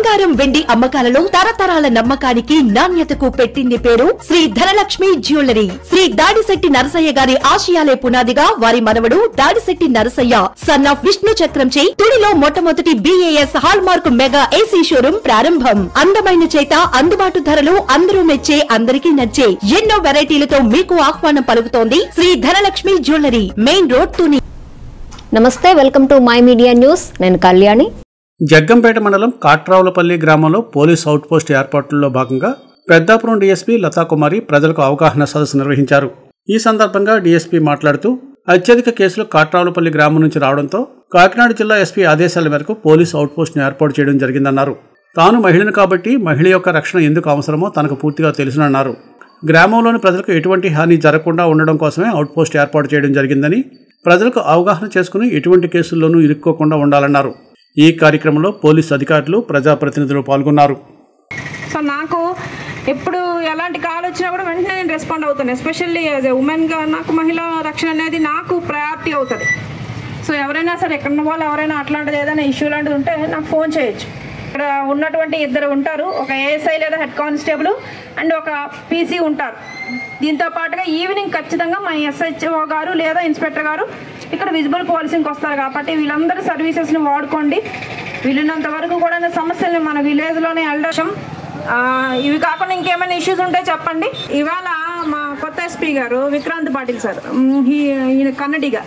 బంగారం వెండి అమ్మకాలలో తరతరాల నమ్మకానికి నాణ్యతకు పెట్టింది పేరు శ్రీ ధనలక్ష్మి జ్యువెలరీ. శ్రీ దాడిశెట్టి నరసయ్య గారి ఆశయాలే పునాదిగా వారి మనవడు దాడిశెట్టి నరసయ్య సన్ ఆఫ్ విష్ణు చక్రంచే తుడిలో మొట్టమొదటి BAS hallmark mega AC showroom ప్రారంభం. అందమైన చేత అందుబాటు ధరలు అందరూ మెచ్చే అందరికీ నచ్చే ఎన్నో వెరైటీలతో మీకు ఆహ్వానం పలుకుతోంది Shri Dhanalakshmi jewellery, main road Tuni. నమస్తే, welcome to my media news. నేను కళ్యాణి. జగ్గంపేట మండలం కాట్రావులపల్లి గ్రామంలో పోలీస్ అవుట్ పోస్ట్ ఏర్పాట్లలో భాగంగా పెద్దాపురం DSP లతాకుమారి ప్రజలకు అవగాహన సదస్సు నిర్వహించారు. ఈ సందర్భంగా DSP మాట్లాడుతూ అత్యధిక కేసులు కాట్రావులపల్లి గ్రామం నుంచి రావడంతో కాకినాడ జిల్లా SP ఆదేశాల మేరకు పోలీస్ అవుట్ పోస్ట్ ను ఏర్పాటు చేయడం జరిగిందన్నారు. తాను మహిళను కాబట్టి మహిళ యొక్క రక్షణ ఎందుకు అవసరమో తనకు పూర్తిగా తెలుసునన్నారు. గ్రామంలోని ప్రజలకు ఎటువంటి హాని జరగకుండా ఉండడం కోసమే అవుట్ పోస్ట్ ఏర్పాటు చేయడం జరిగిందని, ప్రజలకు అవగాహన చేసుకుని ఎటువంటి కేసుల్లోనూ ఇరుక్కోకుండా ఉండాలన్నారు. ఈ కార్యక్రమంలో పోలీసు అధికారులు, ప్రజాప్రతినిధులు పాల్గొన్నారు. సో నాకు ఎప్పుడు ఎలాంటి కాల్ వచ్చినా కూడా వెంటనే నేను రెస్పాండ్ అవుతాను. ఎస్పెషల్లీ యాజ్ ఎ ఉమెన్గా నాకు మహిళా రక్షణ అనేది నాకు ప్రయారిటీ అవుతుంది. సో ఎవరైనా సరే ఎక్కడ వాళ్ళు ఎవరైనా అట్లాంటిది ఏదైనా ఇష్యూ లాంటిది ఉంటే నాకు ఫోన్ చేయొచ్చు. ఇక్కడ ఉన్నటువంటి ఇద్దరు ఉంటారు, ఒక ASI లేదా హెడ్ కానిస్టేబుల్ అండ్ ఒక PC ఉంటారు. దీంతో పాటుగా ఈవినింగ్ ఖచ్చితంగా మా SHO గారు లేదా ఇన్స్పెక్టర్ గారు ఇక్కడ విజిబుల్ పోలీసింగ్కి వస్తారు. కాబట్టి వీళ్ళందరూ సర్వీసెస్ని వాడుకోండి. వీళ్ళున్నంత వరకు కూడా సమస్యలు మన విలేజ్లోనే వెళ్ళడం. ఇవి కాకుండా ఇంకేమైనా ఇష్యూస్ ఉంటే చెప్పండి. ఇవాళ మా కొత్త SP గారు విక్రాంత్ పాటిల్ సార్, ఈయన కన్నడిగా,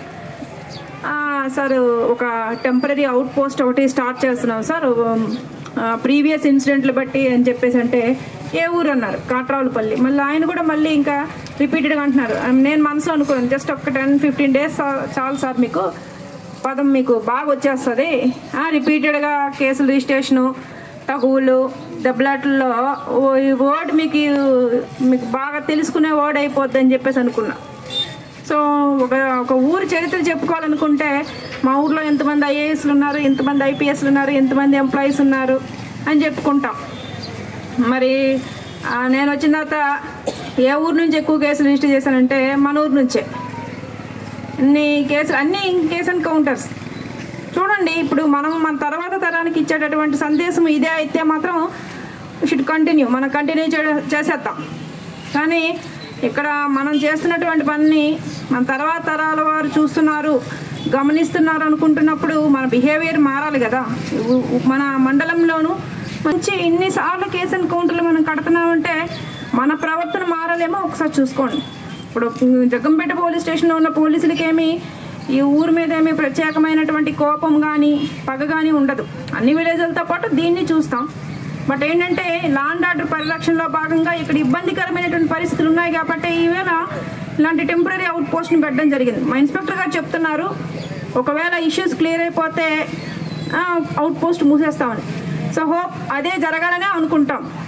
సార్ ఒక టెంపరీ అవుట్ పోస్ట్ ఒకటి స్టార్ట్ చేస్తున్నాం సార్, ప్రీవియస్ ఇన్సిడెంట్లు బట్టి అని చెప్పేసి అంటే ఏ ఊరు అన్నారు, కాట్రావులపల్లి. మళ్ళీ ఆయన కూడా మళ్ళీ ఇంకా రిపీటెడ్గా అంటున్నారు. నేను మనసులో అనుకున్నాను జస్ట్ ఒక 10-15 డేస్ చాలు సార్, మీకు పదం మీకు బాగా వచ్చేస్తుంది. రిపీటెడ్గా కేసులు రిజిస్ట్రేషను, తగువులు, దెబ్బలాట్లలో ఈ వర్డ్ మీకు బాగా తెలుసుకునే వర్డ్ అయిపోద్ది అని చెప్పేసి అనుకున్నా. సో ఒక ఊరు చరిత్ర చెప్పుకోవాలనుకుంటే మా ఊర్లో ఎంతమంది IASలు ఉన్నారు, ఎంతమంది IPSలు ఉన్నారు, ఎంతమంది ఎంప్లాయీస్ ఉన్నారు అని చెప్పుకుంటాం. మరి నేను వచ్చిన తర్వాత ఏ ఊరు నుంచి ఎక్కువ కేసులు రిజిస్టర్ చేశానంటే మన ఊరు నుంచే. అన్ని కేసు ఎన్కౌంటర్స్ చూడండి. ఇప్పుడు మనం మన తర్వాత తరానికి ఇచ్చేటటువంటి సందేశం ఇదే అయితే మాత్రం షుడ్ కంటిన్యూ, మనం కంటిన్యూ చేసేద్దాం. కానీ ఇక్కడ మనం చేస్తున్నటువంటి పని మన తర్వాత తరాల వారు చూస్తున్నారు, గమనిస్తున్నారు అనుకుంటున్నప్పుడు మన బిహేవియర్ మారాలి కదా. మన మండలంలోనూ మంచి ఇన్నిసార్లు కేసు ఎన్కౌంటర్లు మనం కడుతున్నామంటే మన ప్రవర్తన మారాలేమో ఒకసారి చూసుకోండి. ఇప్పుడు జగ్గంపేట పోలీస్ స్టేషన్లో ఉన్న పోలీసులకేమీ ఈ ఊరి మీద ఏమీ ప్రత్యేకమైనటువంటి కోపం కానీ పగ కానీ ఉండదు. అన్ని విలేజ్లతో పాటు దీన్ని చూస్తాం. బట్ ఏంటంటే లా అండ్ ఆర్డర్ పరిరక్షణలో భాగంగా ఇక్కడ ఇబ్బందికరమైనటువంటి పరిస్థితులు ఉన్నాయి కాబట్టి ఈవేళ ఇలాంటి టెంపరీ అవుట్ పోస్ట్ని పెట్టడం జరిగింది. మా ఇన్స్పెక్టర్ గారు చెప్తున్నారు, ఒకవేళ ఇష్యూస్ క్లియర్ అయిపోతే అవుట్ పోస్ట్ మూసేస్తామని. సో హోప్ అదే జరగాలనే అనుకుంటాం.